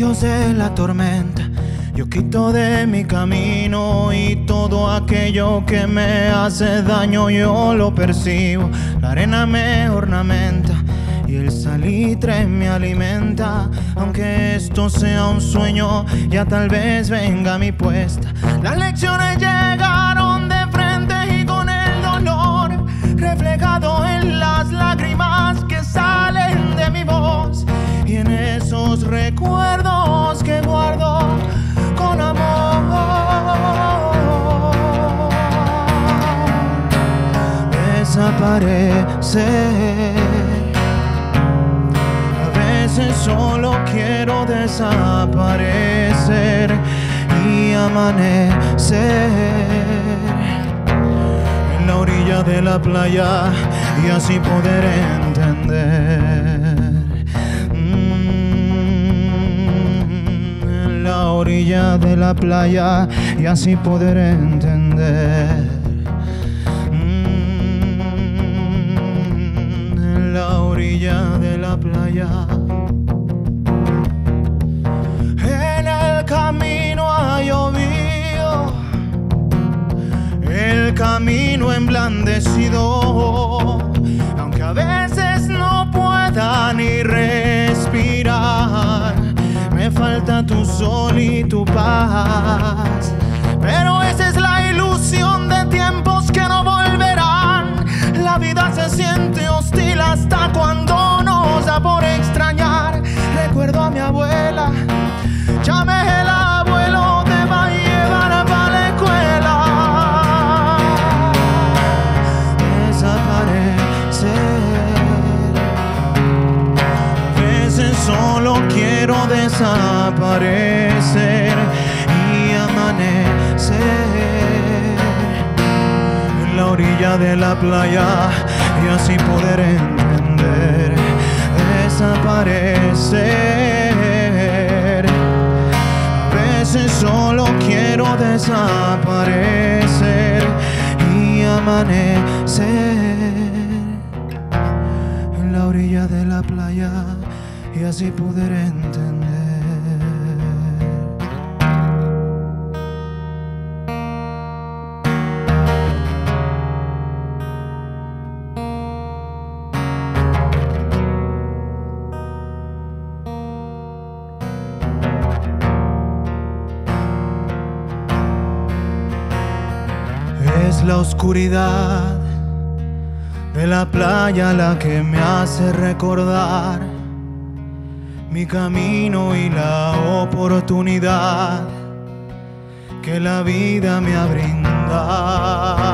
Dios de la tormenta, yo quito de mi camino y todo aquello que me hace daño yo lo percibo. La arena me ornamenta y el salitre me alimenta. Aunque esto sea un sueño, ya tal vez venga mi puesta. Las lecciones llegaron de frente y con el dolor reflejado en las lágrimas que salen de mi voz y en esos recuerdos que guardo con amor. Desaparecer, a veces solo quiero desaparecer y amanecer en la orilla de la playa y así poder entender. En la orilla de la playa y así poder entender. En la orilla de la playa. En el camino ha llovido, el camino emblandecido, aunque a veces no pueda ni respirar. Me falta tu sol y tu paz, pero esa es la ilusión de tiempos que no volverán. La vida se siente hostil hasta cuando nos da por extrañar. Recuerdo a mi abuela, llame el abuelo, te va a llevar para la escuela. Desaparecer, a veces solo quiero desaparecer y amanecer en la orilla de la playa y así poder entender. Desaparecer, a veces solo quiero desaparecer y amanecer en la orilla de la playa y así poder entender. Es la oscuridad de la playa la que me hace recordar mi camino y la oportunidad que la vida me ha brindado.